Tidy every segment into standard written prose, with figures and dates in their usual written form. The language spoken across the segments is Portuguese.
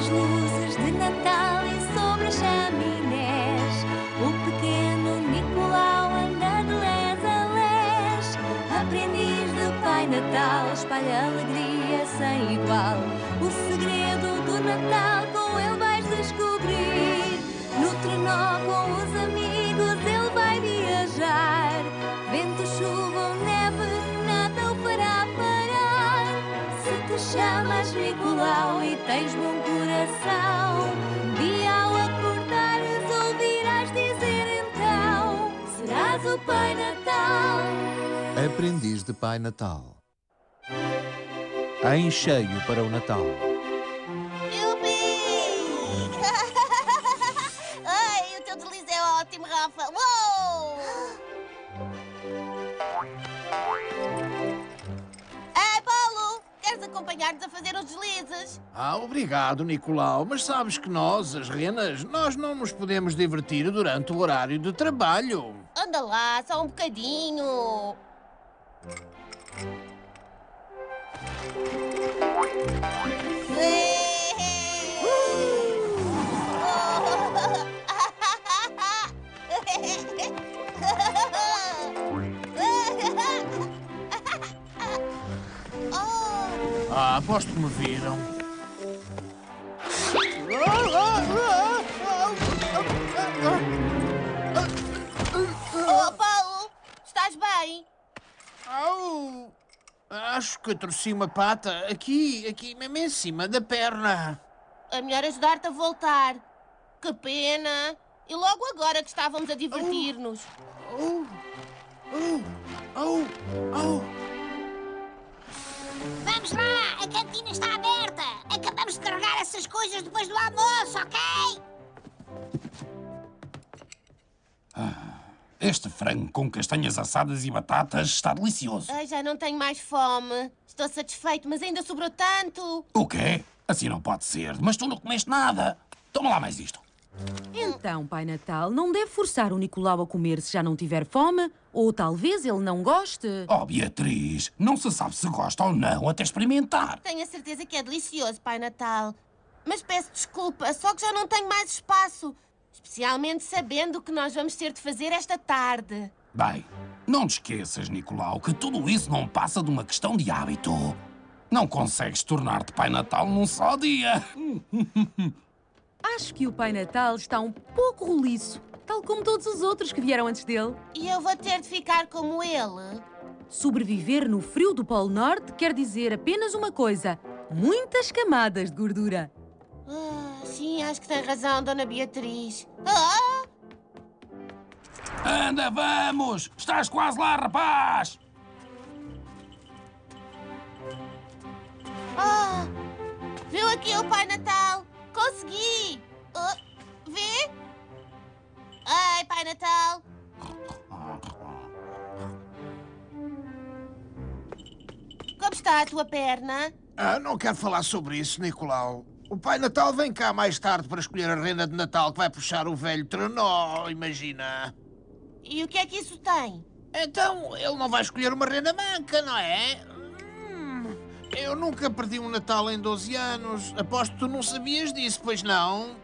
as luzes de Natal e sobre as chaminés, o pequeno Nicolau anda de les a les. Aprendiz de Pai Natal, espalha alegria sem igual. O segredo do Natal com ele vais descobrir. No trenó com os amigos ele vai viajar. Vento, chuva ou neve, nada o fará parar. Se te chamas Nicolau e tens bom coração, dia ao acordares ouvirás dizer então: serás o Pai Natal. Aprendiz de Pai Natal. Em cheio para o Natal. Yupi! Ai, o teu deslize é ótimo, Rafa. Uou! Ei, Paulo! Queres acompanhar-nos a fazer os deslizes? Obrigado, Nicolau. Mas sabes que nós, as renas, nós não nos podemos divertir durante o horário de trabalho. Anda lá, só um bocadinho. Aposto que me viram. Oh, Paulo, estás bem? Acho que torci uma pata aqui mesmo em cima da perna. É melhor ajudar-te a voltar. Que pena. E logo agora que estávamos a divertir-nos. Vamos lá, a cantina está aberta. Acabamos de carregar essas coisas depois do almoço, ok? Este frango com castanhas assadas e batatas está delicioso. Ai, já não tenho mais fome. Estou satisfeito, mas ainda sobrou tanto. O quê? Assim não pode ser. Mas tu não comeste nada. Toma lá mais isto. Então, Pai Natal, não deve forçar o Nicolau a comer se já não tiver fome? Ou talvez ele não goste? Oh, Beatriz, não se sabe se gosta ou não até experimentar. Tenho a certeza que é delicioso, Pai Natal. Mas peço desculpa, só que já não tenho mais espaço. Especialmente sabendo o que nós vamos ter de fazer esta tarde. Bem, não te esqueças, Nicolau, que tudo isso não passa de uma questão de hábito. Não consegues tornar-te Pai Natal num só dia. Acho que o Pai Natal está um pouco roliço, tal como todos os outros que vieram antes dele. E eu vou ter de ficar como ele? Sobreviver no frio do Polo Norte quer dizer apenas uma coisa: muitas camadas de gordura. Sim, acho que tem razão, Dona Beatriz. Anda, vamos! Estás quase lá, rapaz! Viu aqui o Pai Natal? Consegui! Vê? Ai, Pai Natal! Como está a tua perna? Não quero falar sobre isso, Nicolau. O Pai Natal vem cá mais tarde para escolher a renda de Natal que vai puxar o velho trenó, imagina. E o que é que isso tem? Então, ele não vai escolher uma renda manca, não é? Eu nunca perdi um Natal em 12 anos. Aposto que tu não sabias disso, pois não?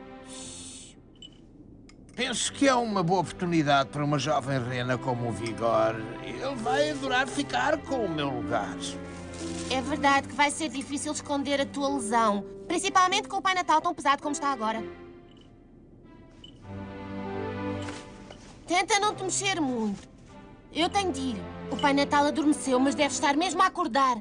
Penso que é uma boa oportunidade para uma jovem rena como o Vigor. Ele vai adorar ficar com o meu lugar. É verdade que vai ser difícil esconder a tua lesão. Principalmente com o Pai Natal tão pesado como está agora. Tenta não te mexer muito. Eu tenho de ir. O Pai Natal adormeceu, mas deve estar mesmo a acordar.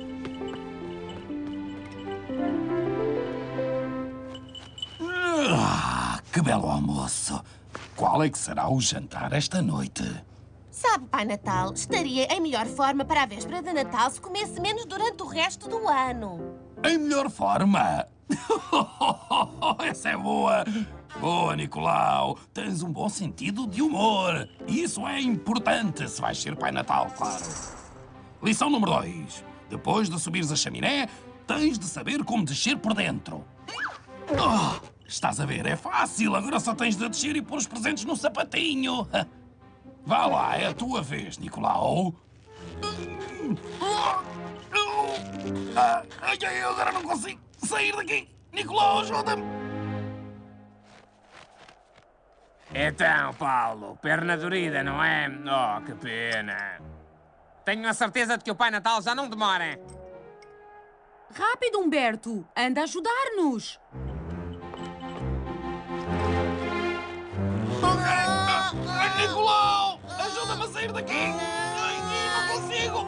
Que belo almoço! Qual é que será o jantar esta noite? Sabe, Pai Natal, estaria em melhor forma para a véspera de Natal se comesse menos durante o resto do ano. Em melhor forma? Essa é boa! Boa, Nicolau! Tens um bom sentido de humor. Isso é importante se vais ser Pai Natal, claro. Lição número 2. Depois de subires a chaminé, tens de saber como descer por dentro. Estás a ver? É fácil. Agora só tens de descer e pôr os presentes no sapatinho. Vá lá, é a tua vez, Nicolau. Ai, eu agora não consigo sair daqui. Nicolau, ajuda-me! Então, Paulo, perna dorida, não é? Oh, que pena. Tenho a certeza de que o Pai Natal já não demora. Rápido, Humberto! Anda a ajudar-nos! Ai, Nicolau! Ajuda-me a sair daqui! Ai, não consigo!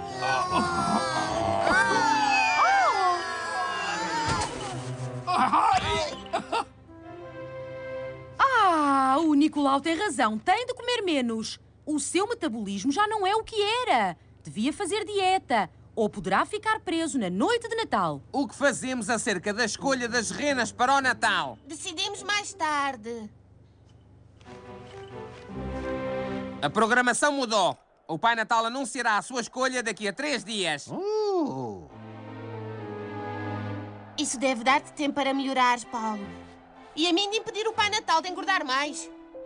O Nicolau tem razão. Tem de comer menos. O seu metabolismo já não é o que era. Devia fazer dieta. Ou poderá ficar preso na noite de Natal. O que fazemos acerca da escolha das renas para o Natal? Decidimos mais tarde. A programação mudou. O Pai Natal anunciará a sua escolha daqui a 3 dias. Isso deve dar-te tempo para melhorares, Paulo. E a mim de impedir o Pai Natal de engordar mais.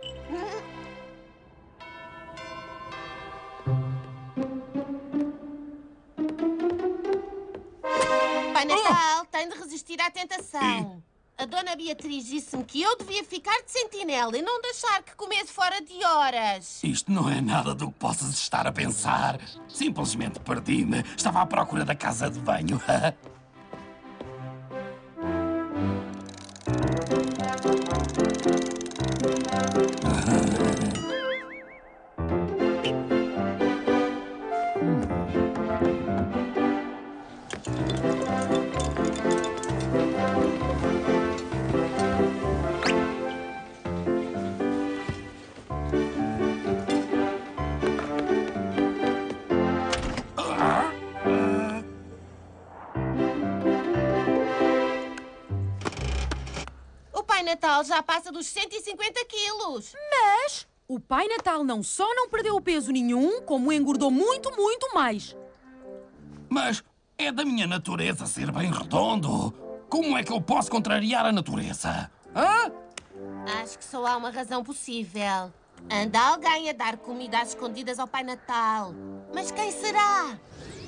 Pai Natal tem de resistir à tentação. A Dona Beatriz disse-me que eu devia ficar de sentinela e não deixar que comesse fora de horas. Isto não é nada do que possas estar a pensar. Simplesmente perdi-me. Estava à procura da casa de banho. O Pai Natal já passa dos 150 quilos. Mas o Pai Natal não só não perdeu peso nenhum, como engordou muito, muito mais. Mas é da minha natureza ser bem redondo. Como é que eu posso contrariar a natureza? Hã? Acho que só há uma razão possível. Anda alguém a dar comida às escondidas ao Pai Natal. Mas quem será?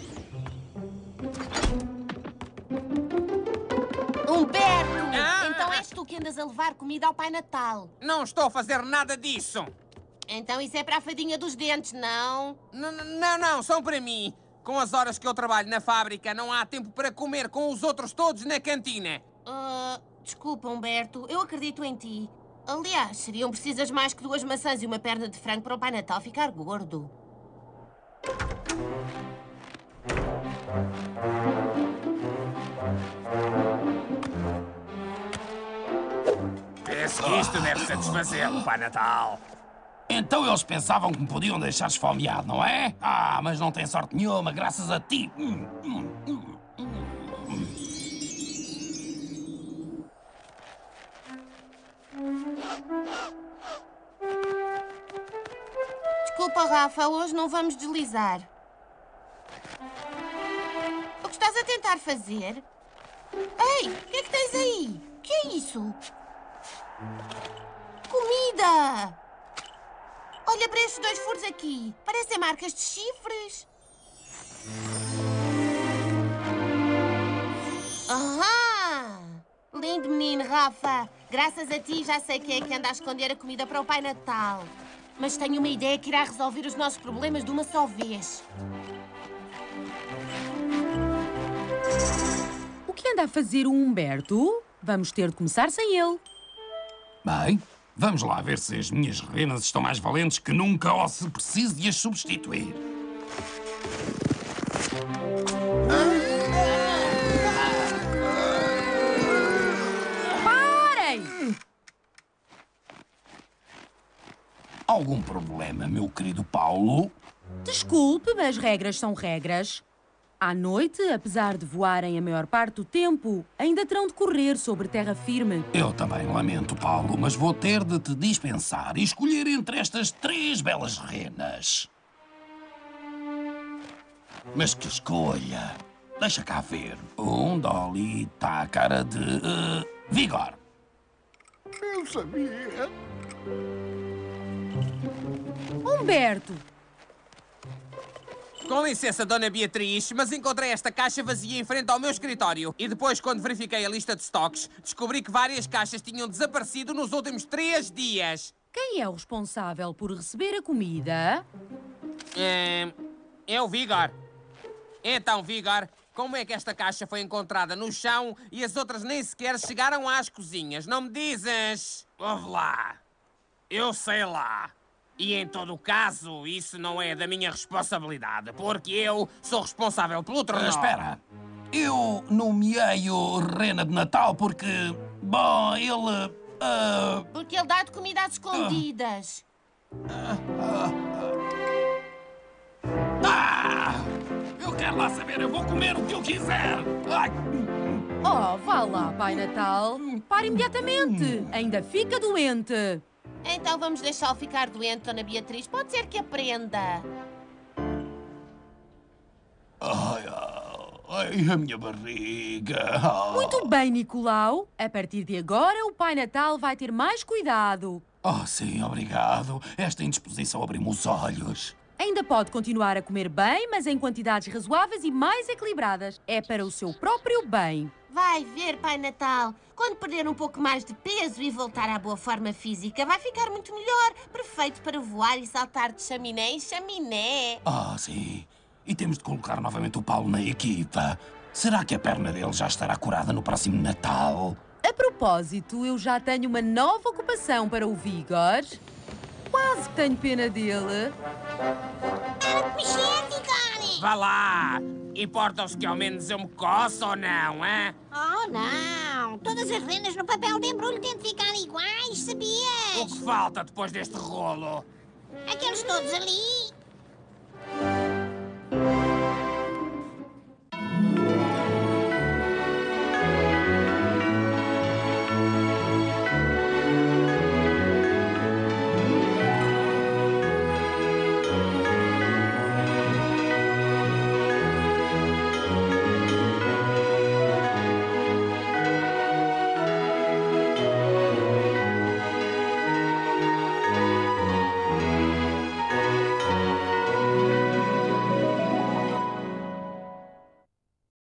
Humberto! Então és tu que andas a levar comida ao Pai Natal. Não estou a fazer nada disso. Então isso é para a fadinha dos dentes, não? Não, são para mim. Com as horas que eu trabalho na fábrica, não há tempo para comer com os outros todos na cantina. Desculpa, Humberto. Eu acredito em ti. Aliás, seriam precisas mais que 2 maçãs e uma perna de frango para o Pai Natal ficar gordo. Penso que isto deve satisfazê-lo, Pai Natal. Então eles pensavam que me podiam deixar esfomeado, não é? Mas não tem sorte nenhuma, graças a ti. Desculpa, Rafa, hoje não vamos deslizar. O que estás a tentar fazer? Ei, o que é que tens aí? O que é isso? Comida! Olha para estes 2 furos aqui. Parecem marcas de chifres. Lindo menino, Rafa. Graças a ti já sei quem é que anda a esconder a comida para o Pai Natal. Mas tenho uma ideia que irá resolver os nossos problemas de uma só vez. O que anda a fazer o Humberto? Vamos ter de começar sem ele. Bem, vamos lá ver se as minhas renas estão mais valentes que nunca ou se preciso de as substituir. Parem! Algum problema, meu querido Paulo? Desculpe, mas regras são regras. À noite, apesar de voarem a maior parte do tempo, ainda terão de correr sobre terra firme. Eu também lamento, Paulo, mas vou ter de te dispensar e escolher entre estas 3 belas renas. Mas que escolha! Deixa cá ver. Dolly está a cara de... Vigor. Eu sabia. Humberto! Com licença, Dona Beatriz, mas encontrei esta caixa vazia em frente ao meu escritório. E depois, quando verifiquei a lista de estoques, descobri que várias caixas tinham desaparecido nos últimos 3 dias. Quem é o responsável por receber a comida? É o Vigor. Então, Vigor, como é que esta caixa foi encontrada no chão e as outras nem sequer chegaram às cozinhas? Não me dizes? Ouve lá. Eu sei lá. E em todo o caso, isso não é da minha responsabilidade, porque eu sou responsável pelo tornado. Espera. Eu nomeei o Rena de Natal porque... Bom, ele... Porque ele dá-te comida às escondidas. Eu quero lá saber, eu vou comer o que eu quiser. Ai. Oh, vá lá, Pai Natal. Para imediatamente. Ainda fica doente. Então vamos deixá-lo ficar doente, Dona Beatriz. Pode ser que aprenda. Ai, a minha barriga. Muito bem, Nicolau. A partir de agora, o Pai Natal vai ter mais cuidado. Oh, sim, obrigado. Esta indisposição abriu-me os olhos. Ainda pode continuar a comer bem, mas em quantidades razoáveis e mais equilibradas. É para o seu próprio bem. Vai ver, Pai Natal. Quando perder um pouco mais de peso e voltar à boa forma física, vai ficar muito melhor. Perfeito para voar e saltar de chaminé em chaminé. Sim. E temos de colocar novamente o Paulo na equipa. Será que a perna dele já estará curada no próximo Natal? A propósito, eu já tenho uma nova ocupação para o Vigor. Quase que tenho pena dele. Para de mexer, Vigor! Vá lá! Importam-se que ao menos eu me coço ou não, hã? Oh, não! Todas as renas no papel de embrulho têm de ficar iguais, sabias? O que falta depois deste rolo? Aqueles todos ali.